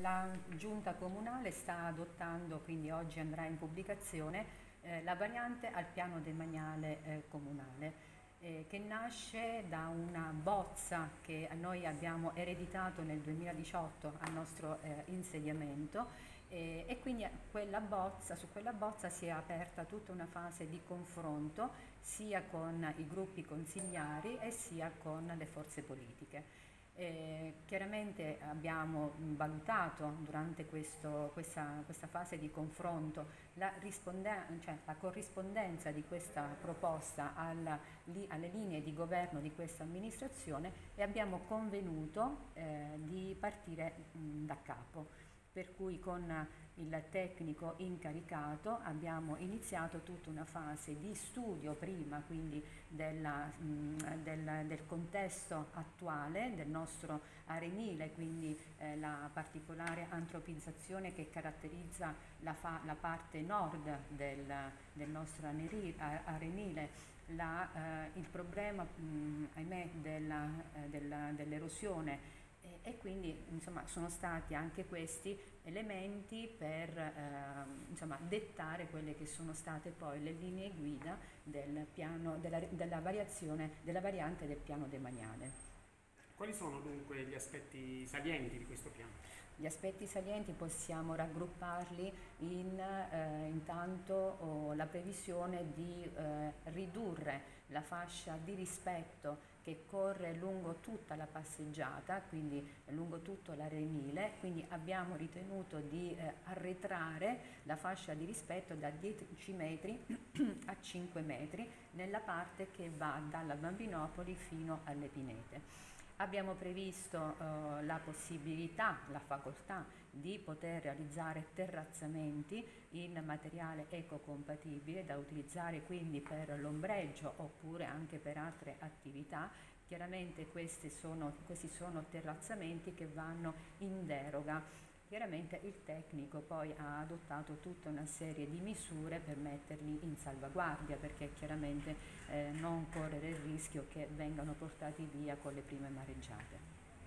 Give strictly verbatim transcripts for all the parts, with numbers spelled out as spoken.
la Giunta Comunale sta adottando, quindi oggi andrà in pubblicazione, eh, la variante al piano demaniale eh, comunale, eh, che nasce da una bozza che noi abbiamo ereditato nel duemiladiciotto al nostro eh, insediamento, eh, e quindi quella bozza, su quella bozza si è aperta tutta una fase di confronto sia con i gruppi consigliari e sia con le forze politiche. Eh, chiaramente abbiamo valutato durante questo, questa, questa fase di confronto la, cioè, la corrispondenza di questa proposta alla, li, alle linee di governo di questa amministrazione e abbiamo convenuto eh, di partire mh, da capo. Per cui con il tecnico incaricato abbiamo iniziato tutta una fase di studio prima, quindi della, mh, del, del contesto attuale del nostro arenile, quindi eh, la particolare antropizzazione che caratterizza la, fa, la parte nord del, del nostro arenile, la, eh, il problema mh, ahimè della, eh, della, dell'erosione. E quindi insomma, sono stati anche questi elementi per eh, insomma, dettare quelle che sono state poi le linee guida del piano, della, della variazione, della variante del piano demaniale. Quali sono dunque gli aspetti salienti di questo piano? Gli aspetti salienti possiamo raggrupparli in eh, intanto oh, la previsione di eh, ridurre la fascia di rispetto che corre lungo tutta la passeggiata, quindi lungo tutto l'arenile, quindi abbiamo ritenuto di eh, arretrare la fascia di rispetto da dieci metri a cinque metri nella parte che va dalla Bambinopoli fino alle Pinete. Abbiamo previsto eh, la possibilità, la facoltà di poter realizzare terrazzamenti in materiale ecocompatibile da utilizzare quindi per l'ombreggio oppure anche per altre attività. Chiaramente questi sono, questi sono terrazzamenti che vanno in deroga. Chiaramente il tecnico poi ha adottato tutta una serie di misure per metterli in salvaguardia, perché chiaramente eh, non correre il rischio che vengano portati via con le prime mareggiate.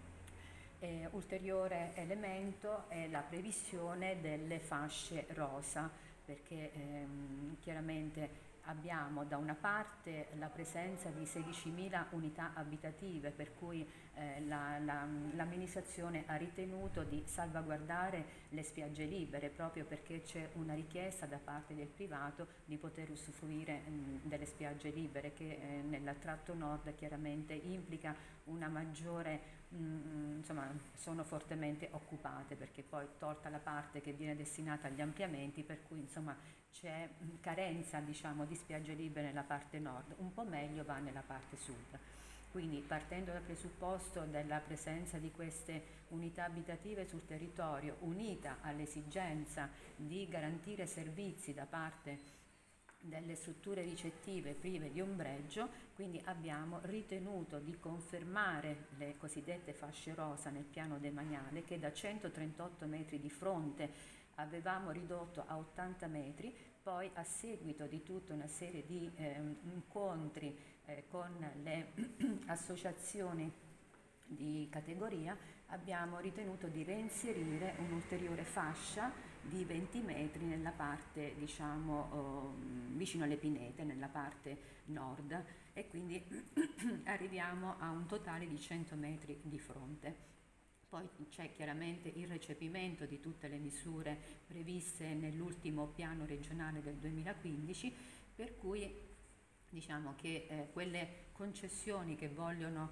Eh, ulteriore elemento è la previsione delle fasce rosa, perché ehm, chiaramente abbiamo da una parte la presenza di sedicimila unità abitative, per cui eh, la, la, l'amministrazione ha ritenuto di salvaguardare le spiagge libere, proprio perché c'è una richiesta da parte del privato di poter usufruire mh, delle spiagge libere, che eh, nel tratto nord chiaramente implica una maggiore, mh, insomma, sono fortemente occupate, perché poi tolta la parte che viene destinata agli ampliamenti, per cui insomma c'è carenza, diciamo, di spiagge libere nella parte nord, un po' meglio va nella parte sud. Quindi partendo dal presupposto della presenza di queste unità abitative sul territorio, unita all'esigenza di garantire servizi da parte delle strutture ricettive prive di ombreggio, quindi abbiamo ritenuto di confermare le cosiddette fasce rosa nel piano demaniale, che da centotrentotto metri di fronte avevamo ridotto a ottanta metri, poi a seguito di tutta una serie di eh, incontri eh, con le associazioni di categoria abbiamo ritenuto di reinserire un'ulteriore fascia di venti metri nella parte, diciamo, oh, vicino alle Pinete, nella parte nord, e quindi arriviamo a un totale di cento metri di fronte. Poi c'è chiaramente il recepimento di tutte le misure previste nell'ultimo piano regionale del duemilaquindici, per cui diciamo che eh, quelle concessioni che vogliono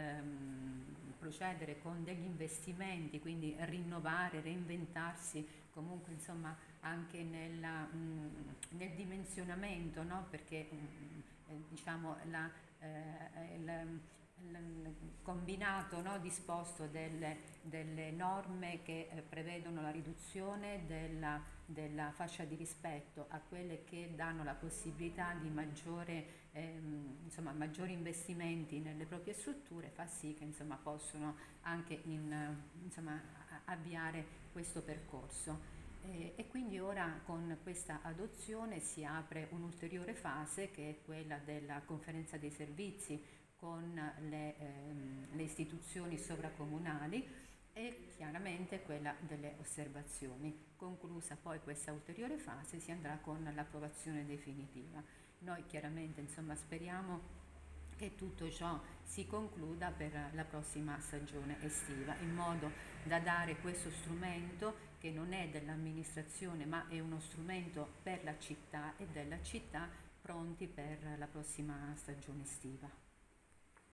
ehm, procedere con degli investimenti, quindi rinnovare, reinventarsi, comunque insomma anche nella, mh, nel dimensionamento, no? Perché mh, eh, diciamo la, eh, il, il combinato, no, disposto delle, delle norme che eh, prevedono la riduzione della, della fascia di rispetto a quelle che danno la possibilità di maggiore, ehm, insomma, maggiori investimenti nelle proprie strutture, fa sì che insomma, possono anche in, insomma, avviare questo percorso. E, e quindi ora con questa adozione si apre un'ulteriore fase, che è quella della conferenza dei servizi con le, ehm, le istituzioni sovracomunali, e chiaramente quella delle osservazioni. Conclusa poi questa ulteriore fase si andrà con l'approvazione definitiva. Noi chiaramente insomma speriamo che tutto ciò si concluda per la prossima stagione estiva, in modo da dare questo strumento che non è dell'amministrazione ma è uno strumento per la città e della città, pronti per la prossima stagione estiva.